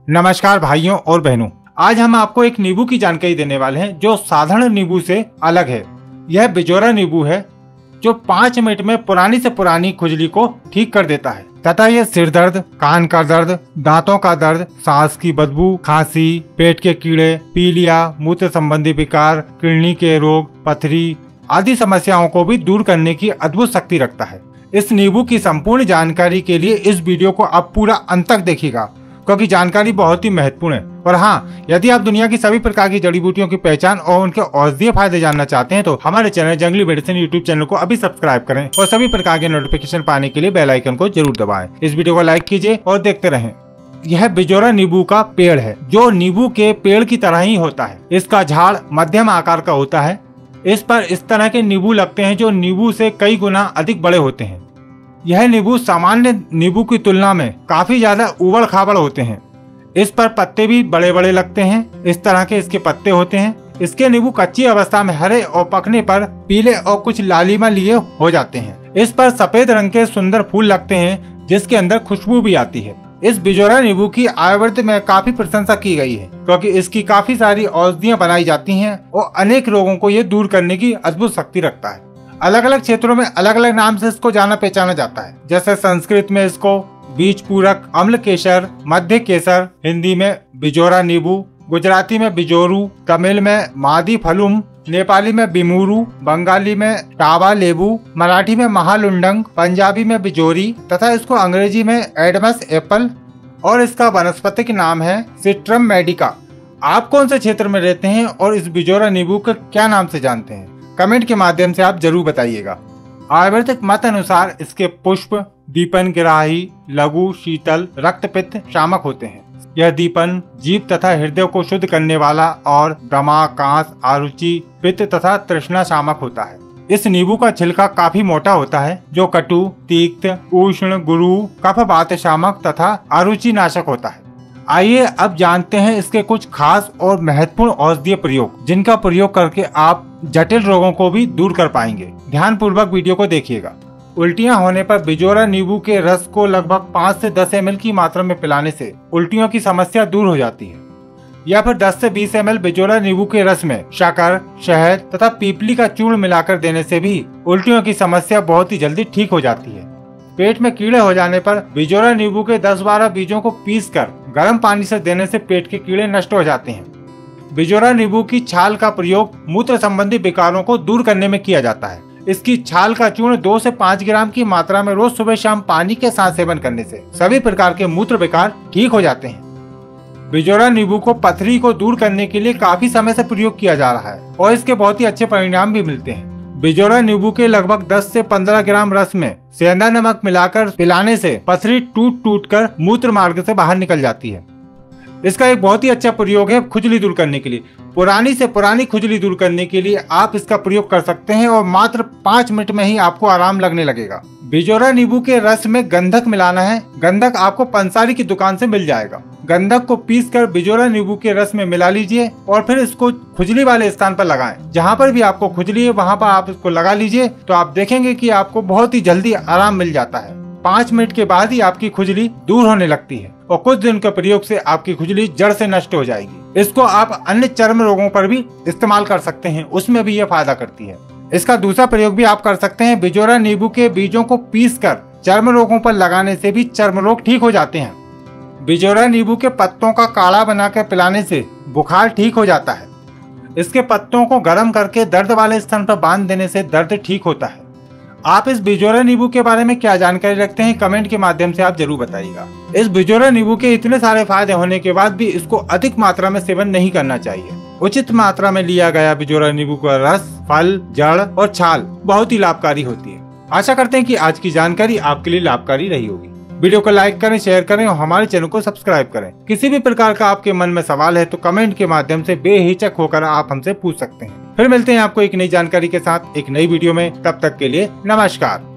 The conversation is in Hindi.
नमस्कार भाइयों और बहनों, आज हम आपको एक नींबू की जानकारी देने वाले हैं जो साधारण नींबू से अलग है। यह बिजोरा नींबू है जो 5 मिनट में पुरानी से पुरानी खुजली को ठीक कर देता है तथा यह सिर दर्द, कान का दर्द, दांतों का दर्द, सांस की बदबू, खांसी, पेट के कीड़े, पीलिया, मूत्र संबंधी विकार, किडनी के रोग, पथरी आदि समस्याओं को भी दूर करने की अद्भुत शक्ति रखता है। इस नींबू की संपूर्ण जानकारी के लिए इस वीडियो को आप पूरा अंत तक देखिएगा क्योंकि जानकारी बहुत ही महत्वपूर्ण है। और हाँ, यदि आप दुनिया की सभी प्रकार की जड़ी बूटियों की पहचान और उनके औषधीय फायदे जानना चाहते हैं तो हमारे चैनल जंगली मेडिसिन यूट्यूब चैनल को अभी सब्सक्राइब करें और सभी प्रकार के नोटिफिकेशन पाने के लिए बेल आइकन को जरूर दबाएं। इस वीडियो को लाइक कीजिए और देखते रहें। यह बिजोरा नींबू का पेड़ है जो नींबू के पेड़ की तरह ही होता है। इसका झाड़ मध्यम आकार का होता है। इस पर इस तरह के नींबू लगते हैं जो नींबू से कई गुना अधिक बड़े होते हैं। यह नींबू सामान्य नींबू की तुलना में काफी ज्यादा उबड़ खाबड़ होते हैं। इस पर पत्ते भी बड़े बड़े लगते हैं। इस तरह के इसके पत्ते होते हैं। इसके नींबू कच्ची अवस्था में हरे और पकने पर पीले और कुछ लालिमा लिए हो जाते हैं। इस पर सफेद रंग के सुंदर फूल लगते हैं जिसके अंदर खुशबू भी आती है। इस बिजोरा नींबू की आयुर्वेद में काफी प्रशंसा की गई है क्योंकि इसकी काफी सारी औषधियाँ बनाई जाती हैं और अनेक रोगों को ये दूर करने की अद्भुत शक्ति रखता है। अलग अलग क्षेत्रों में अलग अलग नाम से इसको जाना पहचाना जाता है। जैसे संस्कृत में इसको बीज पूरक, अम्ल केसर, मध्य केसर, हिंदी में बिजोरा नींबू, गुजराती में बिजोरू, तमिल में मादी फलुम, नेपाली में बिमुरू, बंगाली में टाबा लेबू, मराठी में महालुंडंग, पंजाबी में बिजोरी तथा इसको अंग्रेजी में एडमस एप्पल और इसका वानस्पतिक नाम है सिट्रम मेडिका। आप कौन से क्षेत्र में रहते हैं और इस बिजोरा नींबू के क्या नाम से जानते हैं? कमेंट के माध्यम से आप जरूर बताइएगा। आयुर्वेदिक मत अनुसार इसके पुष्प दीपन ग्राही, लघु, शीतल, रक्तपित्त शामक होते हैं। यह दीपन जीभ तथा हृदय को शुद्ध करने वाला और दमा, कांस, आरुचि, पित्त तथा तृष्णा शामक होता है। इस नींबू का छिलका काफी मोटा होता है जो कटु, तीक्त, उष्ण, गुरु, कफ वात शामक तथा आरुचि नाशक होता है। आइए अब जानते हैं इसके कुछ खास और महत्वपूर्ण औषधीय प्रयोग जिनका प्रयोग करके आप जटिल रोगों को भी दूर कर पाएंगे। ध्यान पूर्वक वीडियो को देखिएगा। उल्टियां होने पर बिजोरा नींबू के रस को लगभग 5 से 10 ml की मात्रा में पिलाने से उल्टियों की समस्या दूर हो जाती है। या फिर 10 से 20 ml बिजोरा नींबू के रस में शक्कर, शहद तथा पीपली का चूर्ण मिलाकर देने से भी उल्टियों की समस्या बहुत ही जल्दी ठीक हो जाती है। पेट में कीड़े हो जाने पर बिजोरा नींबू के 10-12 बीजों को पीसकर गर्म पानी से देने से पेट के कीड़े नष्ट हो जाते हैं। बिजोरा नींबू की छाल का प्रयोग मूत्र संबंधी विकारों को दूर करने में किया जाता है। इसकी छाल का चूर्ण 2 से 5 ग्राम की मात्रा में रोज सुबह शाम पानी के साथ सेवन करने से सभी प्रकार के मूत्र विकार ठीक हो जाते हैं। बिजोरा नींबू को पथरी को दूर करने के लिए काफी समय से प्रयोग किया जा रहा है और इसके बहुत ही अच्छे परिणाम भी मिलते हैं। बिजोरा नींबू के लगभग 10 से 15 ग्राम रस में सेंधा नमक मिलाकर पिलाने से पथरी टूट टूट कर मूत्र मार्ग से बाहर निकल जाती है। इसका एक बहुत ही अच्छा प्रयोग है खुजली दूर करने के लिए। पुरानी से पुरानी खुजली दूर करने के लिए आप इसका प्रयोग कर सकते हैं और मात्र 5 मिनट में ही आपको आराम लगने लगेगा। बिजोरा नींबू के रस में गंधक मिलाना है। गंधक आपको पंसारी की दुकान से मिल जाएगा। गंधक को पीसकर बिजोरा नींबू के रस में मिला लीजिए और फिर इसको खुजली वाले स्थान पर लगाएं। जहां पर भी आपको खुजली है वहां पर आप इसको लगा लीजिए तो आप देखेंगे कि आपको बहुत ही जल्दी आराम मिल जाता है। 5 मिनट के बाद ही आपकी खुजली दूर होने लगती है और कुछ दिन के प्रयोग से आपकी खुजली जड़ से नष्ट हो जाएगी। इसको आप अन्य चर्म रोगों पर भी इस्तेमाल कर सकते हैं, उसमें भी ये फायदा करती है। इसका दूसरा प्रयोग भी आप कर सकते हैं। बिजोरा नींबू के बीजों को पीसकर चर्म रोगों पर लगाने से भी चर्म रोग ठीक हो जाते हैं। बिजोरा नींबू के पत्तों का काढ़ा बनाकर पिलाने से बुखार ठीक हो जाता है। इसके पत्तों को गर्म करके दर्द वाले स्थान पर बांध देने से दर्द ठीक होता है। आप इस बिजोरा नींबू के बारे में क्या जानकारी रखते हैं? कमेंट के माध्यम से आप जरूर बताइएगा। इस बिजोरा नींबू के इतने सारे फायदे होने के बाद भी इसको अधिक मात्रा में सेवन नहीं करना चाहिए। उचित मात्रा में लिया गया बिजोरा नींबू का रस, फल, जड़ और छाल बहुत ही लाभकारी होती है। आशा करते हैं कि आज की जानकारी आपके लिए लाभकारी रही होगी। वीडियो को लाइक करें, शेयर करें और हमारे चैनल को सब्सक्राइब करें। किसी भी प्रकार का आपके मन में सवाल है तो कमेंट के माध्यम से बेहिचक होकर आप हमसे पूछ सकते हैं। फिर मिलते हैं आपको एक नई जानकारी के साथ एक नई वीडियो में। तब तक के लिए नमस्कार।